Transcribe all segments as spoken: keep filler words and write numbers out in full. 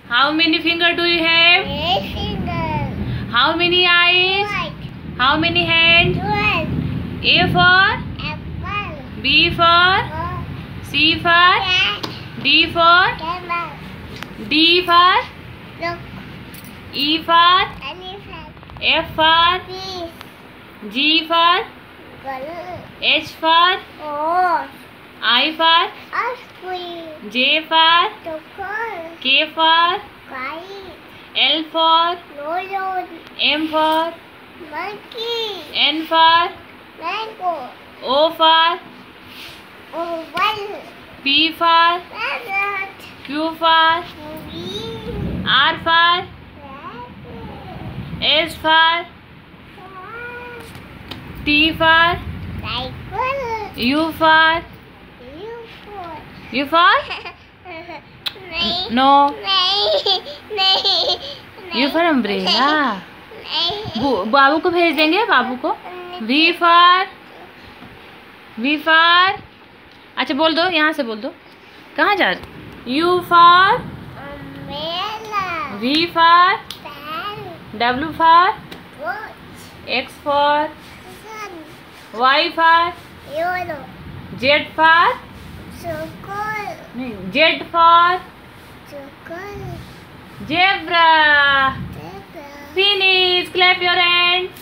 How many fingers do you have? Eight fingers. How many eyes? White. How many hands? Twelve. A for? Apple. B for? Four. C for? Cat. D for? Camel. D for? Look. E for? Elephant. F for? Fish. G for? Girl. H for? Horse. I for? Ice cream. J for? Chocolate. K for? Kite. L for? Lolo. M for? Monkey. N for? Mango. O for? Oval. P for? Parrot. Q for? Green. R for? Rabbit. S for? Cat. T for? Cycle. U for? Unicorn. U for? नहीं No. नहीं नहीं U for umbrella. नहीं बु- बाबू को भेज देंगे बाबू को. V for? V for? अच्छा बोल दो, यहाँ से बोल दो. कहाँ जा रहे? U for? umbrella. V for? Fan. W for? Watch. X for? Sun. Y for? Yellow. Z for? Circle. नहीं, Z for? Circle. Zebra. Zebra. Finish. Clap your hands.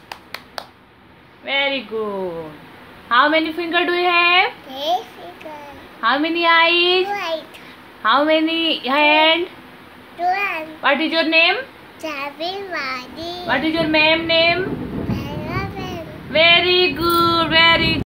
Very good. How many fingers do you have? Three fingers. How many eyes? White. How many hands? Twelve. What is your name? Seven. Body. What is your ma'am name? Eleven. Very good. Very